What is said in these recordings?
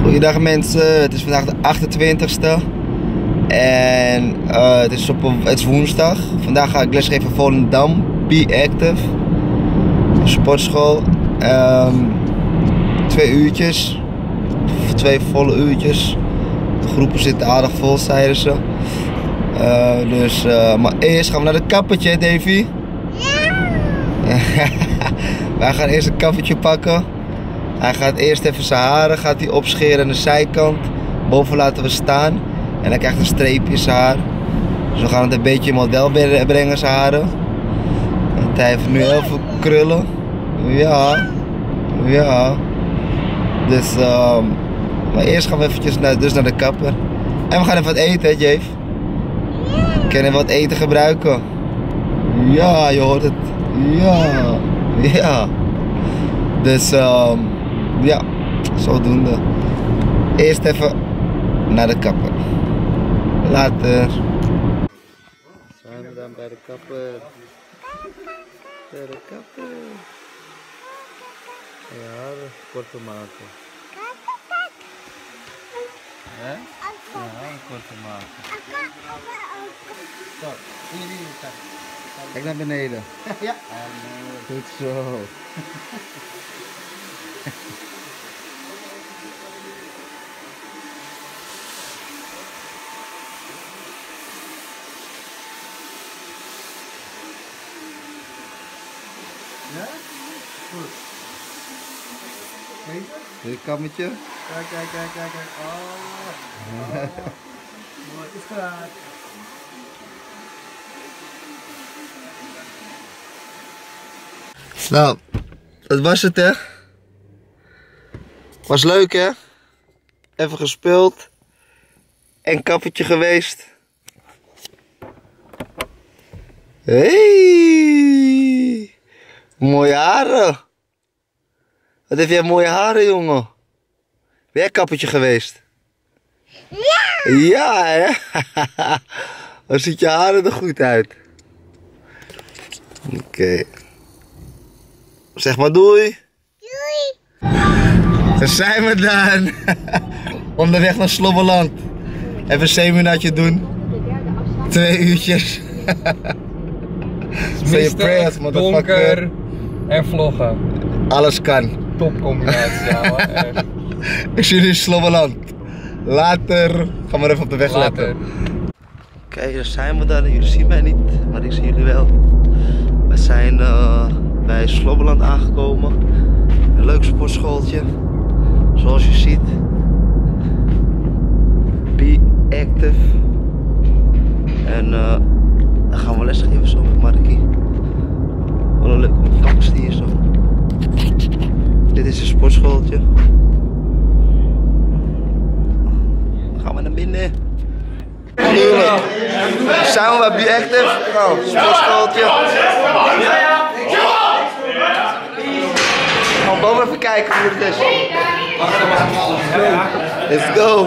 Goeiedag mensen, het is vandaag de 28e en het is woensdag. Vandaag ga ik lesgeven in Volendam, Be Active, sportschool. 2 uurtjes, 2 volle uurtjes. De groepen zitten aardig vol, zeiden ze. Maar eerst gaan we naar de kappertje, Davy. Ja! Wij gaan eerst een kappertje pakken. Hij gaat eerst even zijn haren opscheren aan de zijkant. Boven laten we staan. En hij krijgt een streepje in zijn haar. Dus we gaan het een beetje in model brengen, zijn haren. Want hij heeft nu heel veel krullen. Ja. Ja. Dus, maar eerst gaan we eventjes naar de kapper. En we gaan even wat eten, hè, Jave? Kunnen we wat eten gebruiken? Ja, je hoort het. Ja. Ja. Dus, ja, zodoende. Eerst even naar de kapper. Later. Zijn we dan bij de kapper? Bij de kapper. Ja, korte maken. Ja? Ja, korte maken. Zo, kijk naar beneden. Ja. Goed zo. Ja? Goed. Kijk. Dit kammetje. Kijk. Oh. Mooi, is klaar. Nou, dat was het, hè. Was leuk, hè. Even gespeeld. En kappertje geweest. Hey. Mooie haren. Wat heb jij mooie haren, jongen. Ben jij kappertje geweest? Ja! Ja, hè? Dan ziet je haren er goed uit. Oké. Zeg maar doei. Doei. Daar zijn we dan. Onderweg naar Slobbeland. Even een seminaartje doen. 2 uurtjes. Mistig, donker en vloggen. Alles kan. Topcombinatie, ja hoor. Echt. Ik zie jullie in Slobbeland. Later. Ga maar even op de weg letten. Oké, daar zijn we dan. Jullie zien mij niet, maar ik zie jullie wel. We zijn bij Slobbeland aangekomen. Een leuk sportschooltje. Zoals je ziet. Be Active. En dan gaan we lesgeven zo met Markie. Wat een leuke ontvangst hier zo. Dit is een sportschooltje. Dan gaan we naar binnen. Tuurlijk. Zijn we bij Be Active? Nou, sportschooltje. Gaan we boven even kijken hoe het is. Let's go.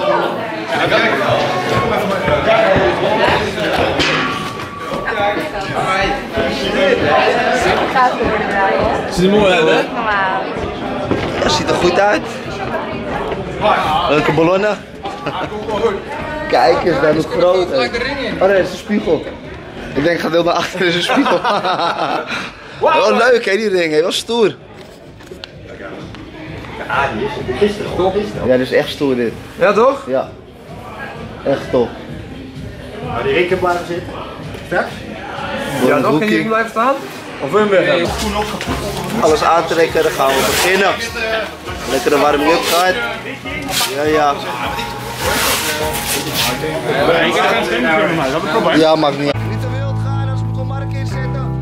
Ziet er mooi uit, hè? Ja, ziet er goed uit. Leuke ballonnen. Kijk eens, daar doet groot. Oh nee, dat is een spiegel. Ik denk, ik ga heel naar achter, dat is een spiegel. Wel leuk hè, die ring, wel stoer. Ja, dit is echt stoer dit. Ja, toch? Ja. Echt top. Maar die ringen blijven zitten. Straks? Ja, nog geen ring blijven staan? Of wil je hem weg hebben? Alles aantrekken, dan gaan we beginnen. Lekker een warming-up gehad. Ja. Ik heb geen stemmen voor mij, dat is het probleem. Ja, mag niet. Niet te wild gaan, anders moet ik Mark inzetten.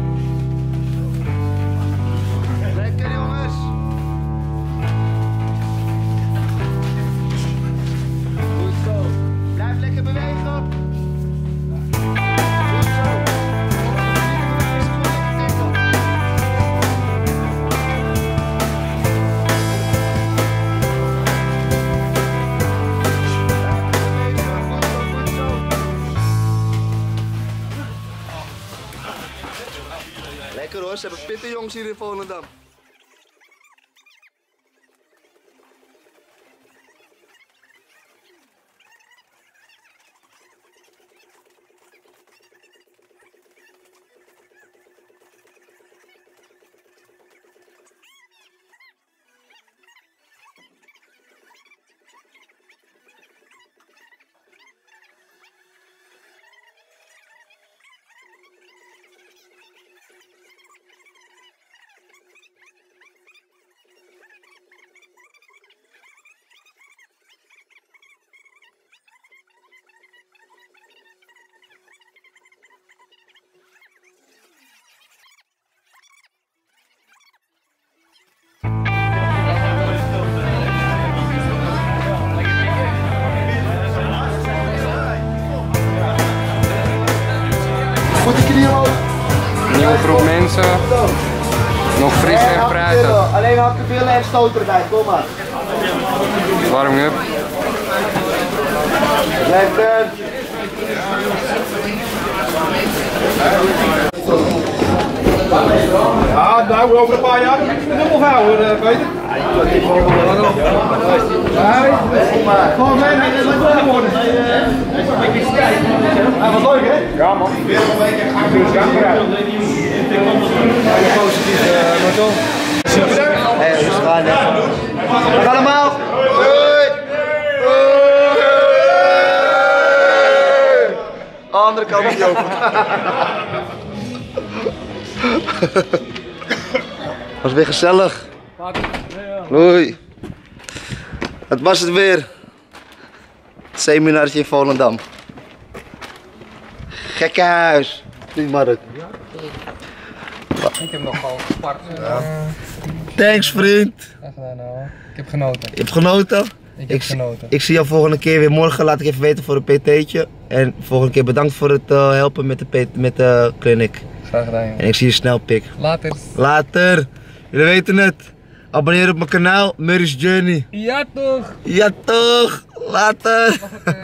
Lekker jongens. Goed zo. Blijf lekker bewegen. Goed zo. Lekker hoor, ze hebben pitte jongens hier in Volendam. mensen. Nog fris en fruitig. Alleen hakken willen en stoten erbij, kom maar. Warming up. Lekker. Ja, nou over een paar jaar dubbel houden, Peter. Gewoon mee met het leuk worden. Ja, wat leuk hè? Ja man. Hey, we gaan hè. Dag allemaal. Andere kant op open. Was weer gezellig. Hoi. Het was het weer. Het seminartje in Volendam. Gekkenhuis. Niet Mark. Ik heb nogal gepakt. Thanks vriend. Echt gedaan nou. Ik heb genoten. Je hebt genoten? Ik heb genoten. Ik zie jou volgende keer weer morgen. Laat ik even weten voor een PT'tje. En volgende keer bedankt voor het helpen met de clinic. Graag gedaan jongen. En ik zie je snel, pik. Later. Later. Jullie weten het. Abonneer op mijn kanaal. Murray's Journey. Ja toch. Ja toch. Later.